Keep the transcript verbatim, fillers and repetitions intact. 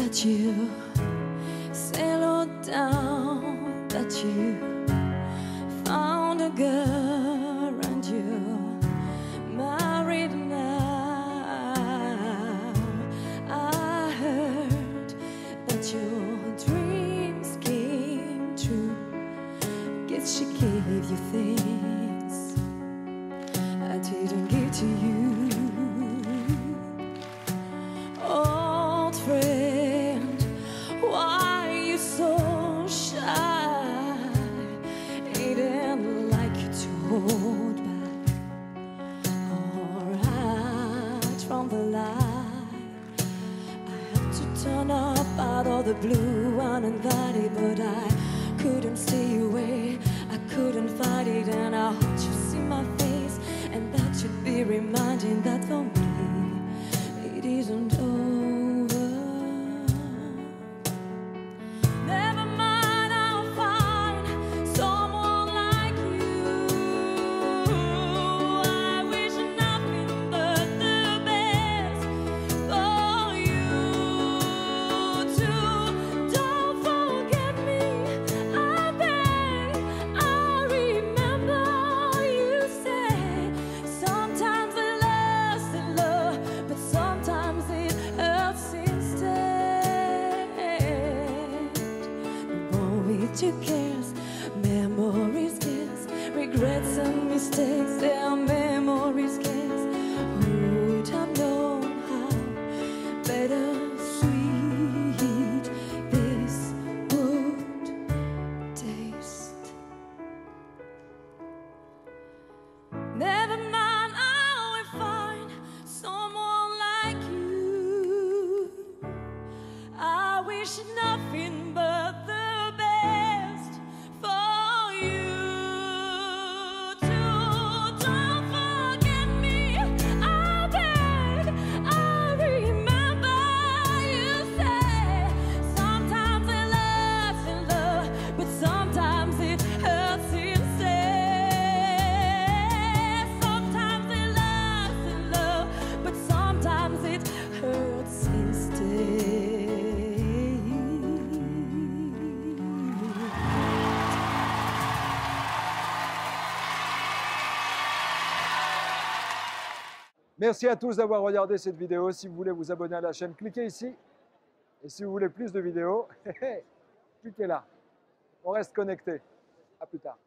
that you settled down, that you found a girl and you married now. I heard that your dreams came true. Guess she gave you things I didn't give to you. Old friend, why are you so shy? Didn't like you to hold back or hide from the light. I had to turn up out of the blue uninvited, but I couldn't stay away. I couldn't fight it, and I hope you see my face, and that should be reminding that for me it isn't over. Never mind, I'll find someone like you. I wish nothing but the best for you too. Don't forget me, I beg. I remember you say sometimes it lasts in love, but sometimes it hurts instead. The more we took cares, memories cares, regrets and mistakes, their memories cares. Who would have known how bittersweet this would taste? Never mind, I will find someone like you. I wish nothing but the best for you too. Don't forget me, I beg. I remember you say sometimes it lasts in love, but sometimes it hurts instead. Sometimes it lasts in love, but sometimes it hurts instead. Merci à tous d'avoir regardé cette vidéo. Si vous voulez vous abonner à la chaîne, cliquez ici. Et si vous voulez plus de vidéos, cliquez là. On reste connecté. À plus tard.